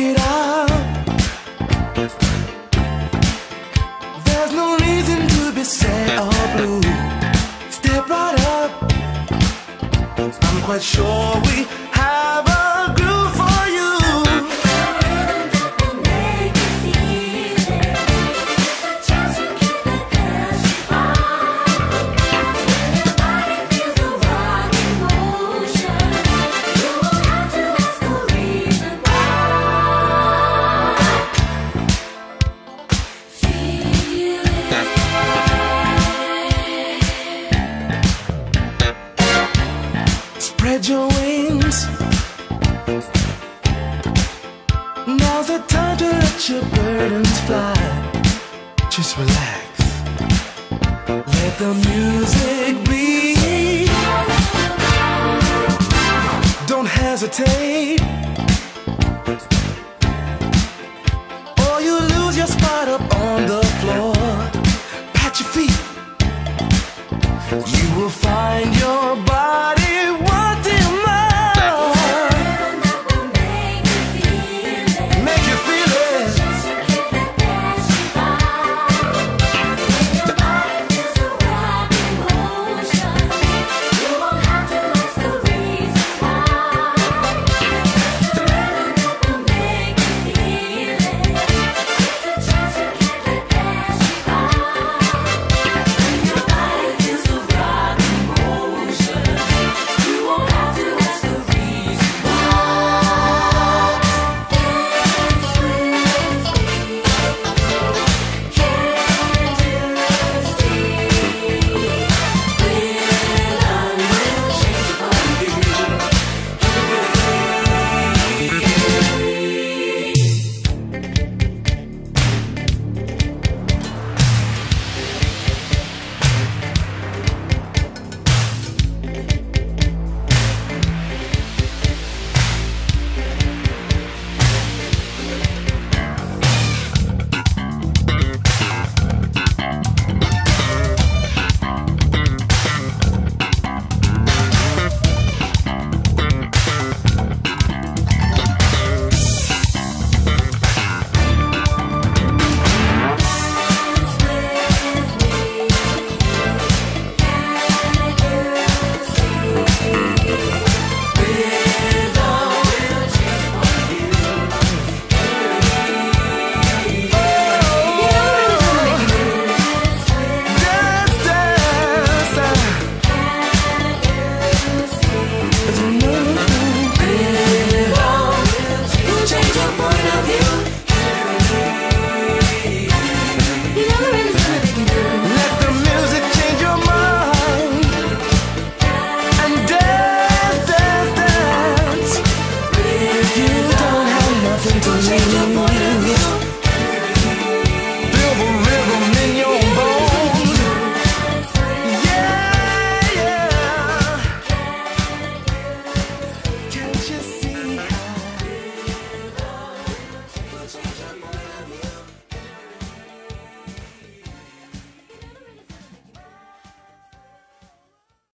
it out. There's no reason to be sad or blue. Step right up. I'm quite sure we have a groove for you. Spread your wings. Now's the time to let your burdens fly. Just relax. Let the music bleed. Don't hesitate, or you lose your spot up on the floor. Pat your feet. You will find your body wanting more. Make you feel it. Your body feels the rock in motion. You won't have to ask the reason why. It's the rhythm that will make you feel it. It's a chance you can't let pass you by. Your body feels the rock in motion. You won't have to ask the reason why. Dance with me. Can't you see? Rhythm will change for you. Let the music change your mind and dance, dance, dance. You don't have nothing to lose.